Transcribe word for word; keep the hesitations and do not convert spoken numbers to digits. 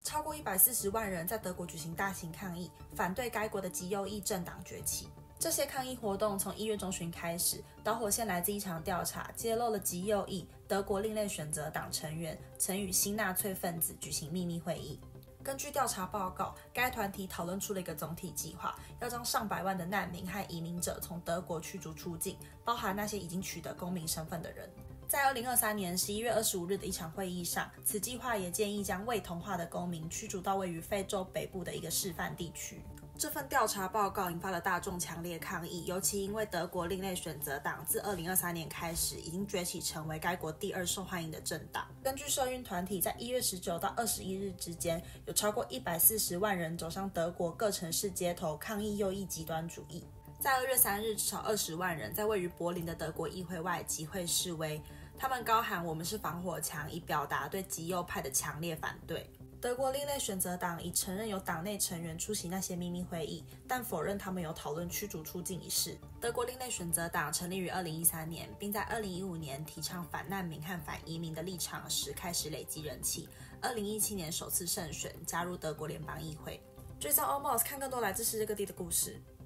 超过一百四十万人在德国举行大型抗议，反对该国的极右翼政党崛起。这些抗议活动从一月中旬开始，导火线来自一场调查，揭露了极右翼德国另类选择党成员曾与新纳粹分子举行秘密会议。根据调查报告，该团体讨论出了一个总体计划，要将上百万的难民和移民者从德国驱逐出境，包含那些已经取得公民身份的人。在二零二三年十一月二十五日的一场会议上，此计划也建议将未同化的公民驱逐到位于非洲北部的一个示范地区。这份调查报告引发了大众强烈抗议，尤其因为德国另类选择党自二零二三年开始已经崛起成为该国第二受欢迎的政党。根据社运团体在一月十九到二十一日之间，有超过一百四十万人走上德国各城市街头抗议右翼极端主义。在二月三日，至少二十万人在位于柏林的德国议会外集会示威，他们高喊"我们是防火墙"，以表达对极右派的强烈反对。德国另类选择党已承认有党内成员出席那些秘密会议，但否认他们有讨论驱逐出境一事。德国另类选择党成立于二零一三年，并在二零一五年提倡反难民和反移民的立场时开始累积人气。二零一七年首次胜选，加入德国联邦议会。追踪 Almost 看更多来自世界各地的故事。